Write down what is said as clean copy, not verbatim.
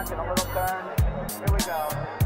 back and a little turn. Here we go.